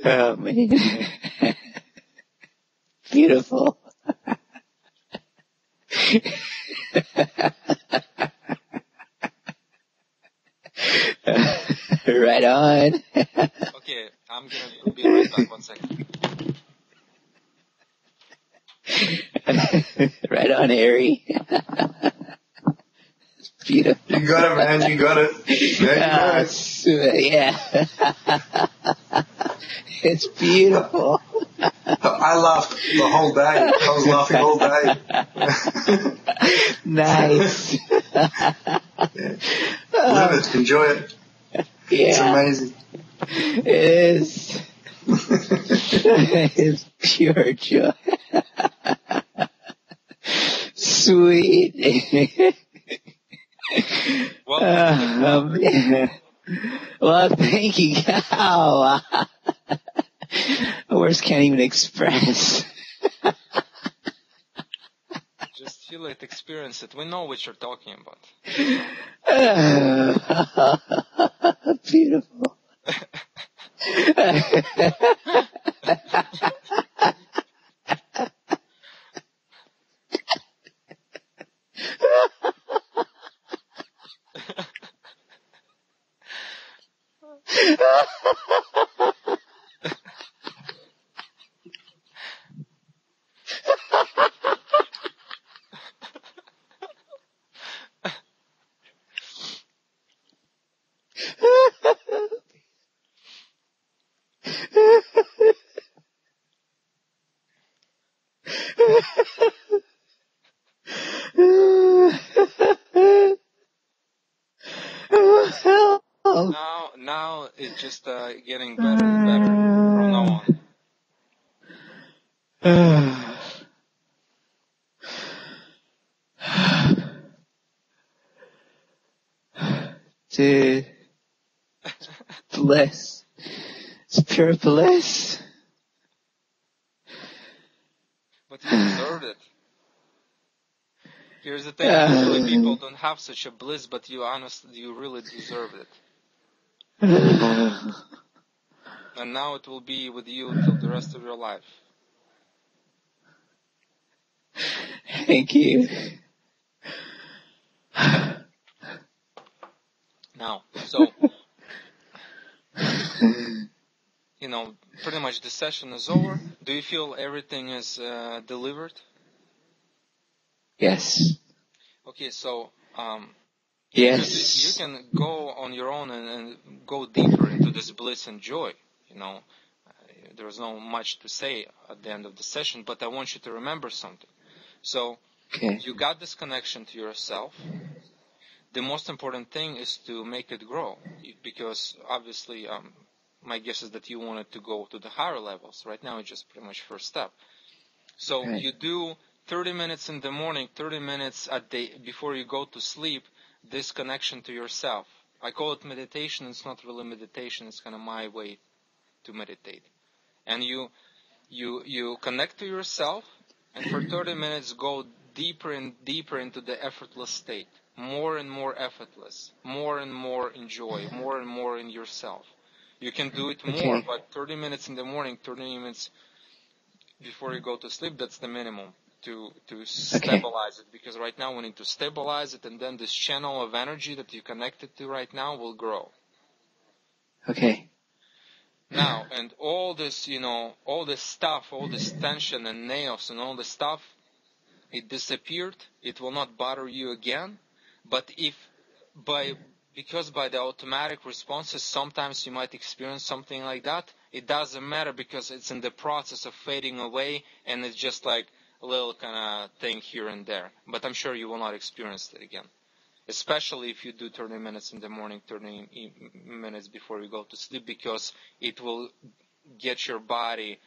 Oh, man. Beautiful. Right on. Okay, I'm gonna be right back. 1 second. Right on, Harry. Beautiful. You got it, man. You got it. There you go. Yeah. It's beautiful. I laughed the whole day. I was laughing all day. Nice. Yeah. Live it. Enjoy it. Yeah. It's amazing. It is. It's pure joy. Sweet. Well, Well, thank you. Oh, words can't even express. just feel it, experience it. We know what you're talking about. Beautiful. Now it's just getting better and better from now on. Dude, bliss. It's pure bliss. But you deserved it. Here's the thing, usually people don't have such a bliss, but you really deserve it. And now it will be with you till the rest of your life. Thank you. Now, so, pretty much the session is over. Do you feel everything is delivered? Yes. Okay, so, yes. You can go on your own and go deeper into this bliss and joy. There's not much to say at the end of the session, but I want you to remember something. So, You got this connection to yourself. The most important thing is to make it grow, because obviously, my guess is that you wanted to go to the higher levels. Right now, it's just pretty much first step. So You do 30 minutes in the morning, 30 minutes before you go to sleep, this connection to yourself. I call it meditation. It's not really meditation. It's kind of my way to meditate. And you connect to yourself, and for 30 minutes go deeper and deeper into the effortless state. More and more effortless. More and more enjoy. More and more in yourself. You can do it more, but 30 minutes in the morning, 30 minutes before you go to sleep, that's the minimum to stabilize it. Because right now we need to stabilize it, and then this channel of energy that you connected to right now will grow. Okay. Now, and all this, all this stuff, all this tension and nails and all this stuff, it disappeared. It will not bother you again. But because by the automatic responses, sometimes you might experience something like that, it doesn't matter, because it's in the process of fading away, and it's just like a little kind of thing here and there. But I'm sure you will not experience it again. Especially if you do 30 minutes in the morning, 30 minutes before you go to sleep, because it will get your body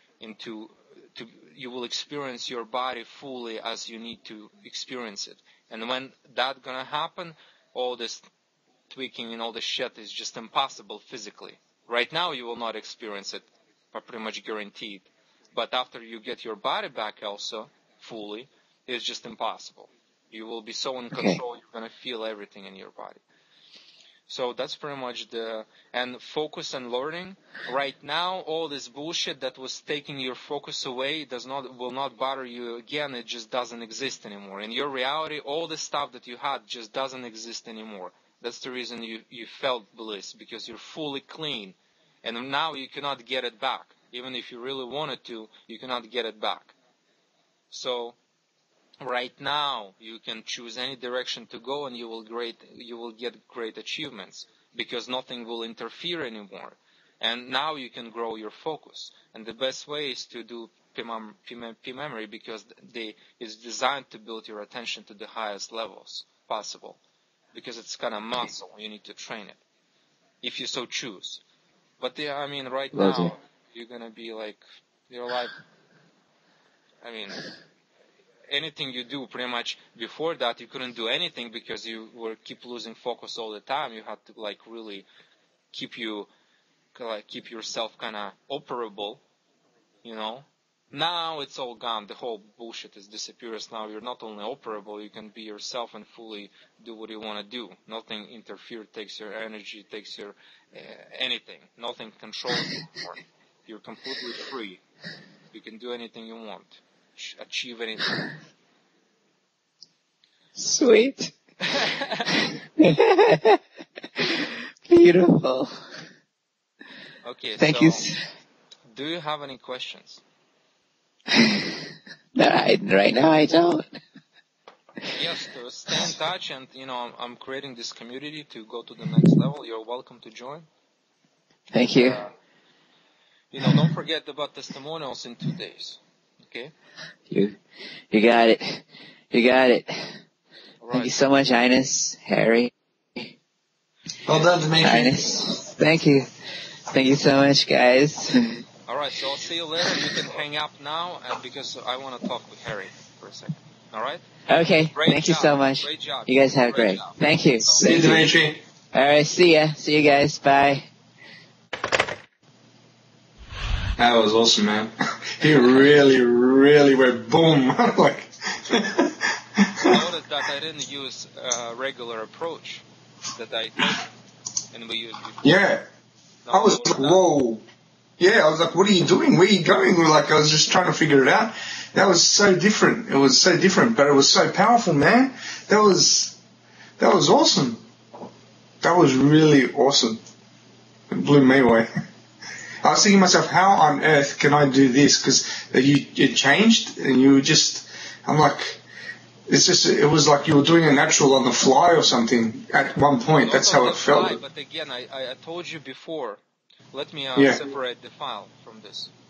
you will experience your body fully as you need to experience it. And when that's gonna happen, all this tweaking and all this shit is just impossible physically. Right now you will not experience it, but pretty much guaranteed. But after you get your body back also, fully, it's just impossible. You will be so in control, you're going to feel everything in your body. So that's pretty much and focus and learning. Right now, all this bullshit that was taking your focus away will not bother you again. It just doesn't exist anymore. In your reality, all the stuff that you had just doesn't exist anymore. That's the reason you felt bliss, because you're fully clean. And now you cannot get it back. Even if you really wanted to, you cannot get it back. So right now, you can choose any direction to go, and you will get great achievements, because nothing will interfere anymore. And now you can grow your focus. And the best way is to do P memory, because it's designed to build your attention to the highest levels possible. Because it's kind of muscle, you need to train it, if you so choose. But right now, you're gonna be like, your life, anything you do, pretty much before that you couldn't do anything because you keep losing focus all the time. You had to really keep yourself kind of operable, Now it's all gone. The whole bullshit disappears. Now you're not only operable, you can be yourself and fully do what you want to do. Nothing interferes, takes your energy, takes your anything. Nothing controls you anymore. You're completely free. You can do anything you want. Achieve anything. Sweet. Beautiful. Okay, Thank you. Do you have any questions? No, right now I don't. Yes, to stay in touch, and I'm creating this community to go to the next level. You're welcome to join. Thank you. Don't forget about testimonials in 2 days. Okay? You got it. You got it. Right. Thank you so much, Ines, Harry. Well done, Dimitri. Ines, thank you. Thank you so much, guys. All right, so I'll see you later. You can hang up now because I want to talk with Harry for a second. All right? Okay. Great Thank you job. so much. Great job. You guys have great. Job. Thank you. See you, Dimitri. All right. See ya. See you guys. Bye. That was awesome, man. He really, really went boom. Like. Notice that I didn't use a regular approach that I took and we used before. Yeah. I was like, whoa. Yeah, I was like, what are you doing? Where are you going? I was just trying to figure it out. That was so different. It was so different, but it was so powerful, man. That was awesome. That was really awesome. It blew me away. I was thinking to myself, how on earth can I do this? Because it changed, and you were I'm like, it was like you were doing a natural on the fly or something at one point. That's how it felt. But again, I told you before. Let me separate the file from this.